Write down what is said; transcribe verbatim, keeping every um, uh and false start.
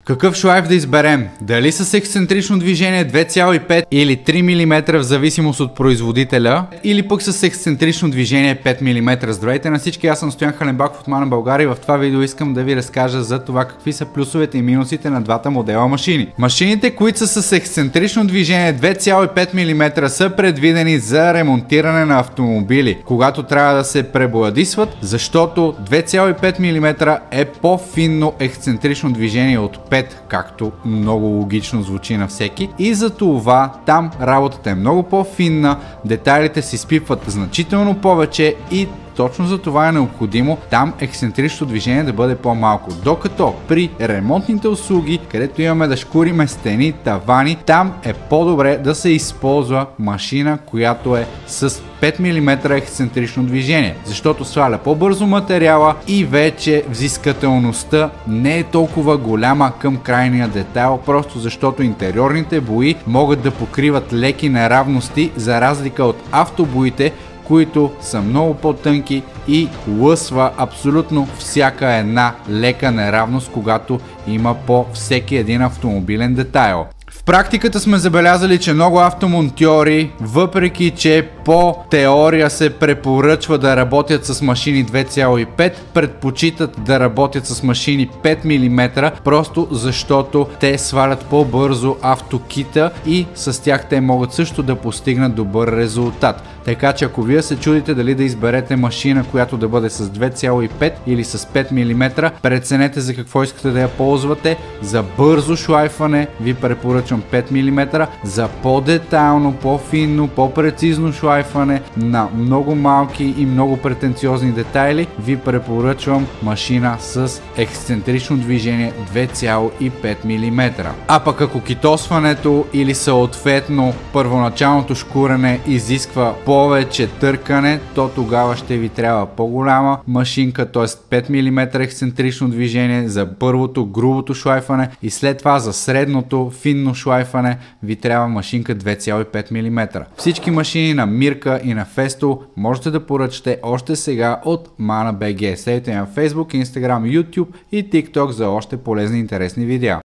Какъв шлайф да изберем? Дали с ексцентрично движение две цяло и пет или три милиметра в зависимост от производителя, или пък с ексцентрично движение пет милиметра. Здравейте на всички, аз съм Стоян Халенбаков от Мана България и в това видео искам да ви разкажа за това какви са плюсовете и минусите на двата модела машини. Машините, които са с ексцентрично движение две цяло и пет милиметра, са предвидени за ремонтиране на автомобили, когато трябва да се пребладисват, защото две цяло и пет милиметра е по-финно ексцентрично движение от пет, както много логично звучи на всеки, и за това там работата е много по-финна, детайлите се изпипват значително повече и точно за това е необходимо там ексцентричното движение да бъде по-малко. Докато при ремонтните услуги, където имаме да шкуриме стени, тавани, там е по-добре да се използва машина, която е с пет милиметра ексцентрично движение, защото сваля по-бързо материала и вече взискателността не е толкова голяма към крайния детайл, просто защото интериорните бои могат да покриват леки неравности, за разлика от автобоите, които са много по-тънки и лъсва абсолютно всяка една лека неравност, когато има по всеки един автомобилен детайл. В практиката сме забелязали, че много автомонтьори, въпреки че по теория се препоръчва да работят с машини две цяло и пет, предпочитат да работят с машини пет милиметра, просто защото те свалят по-бързо автокита и с тях те могат също да постигнат добър резултат. Така че ако вие се чудите дали да изберете машина, която да бъде с две цяло и пет или с пет милиметра, преценете за какво искате да я ползвате. За бързо шлайфане ви препоръчвам пет милиметра, за по-детайлно, по-финно, по-прецизно шлайфане на много малки и много претенциозни детайли ви препоръчвам машина с ексцентрично движение две цяло и пет милиметра. А пък ако китосването или съответно първоначалното шкурене изисква повече търкане, то тогава ще ви трябва по-голяма машинка, т.е. пет милиметра ексцентрично движение за първото грубото шлайфане и след това за средното финно шлайфане ви трябва машинка две цяло и пет милиметра. Всички машини на Мирка и на Festo можете да поръчате още сега от Mana точка би джи. Следите на Facebook, Instagram, YouTube и TikTok за още полезни и интересни видеа.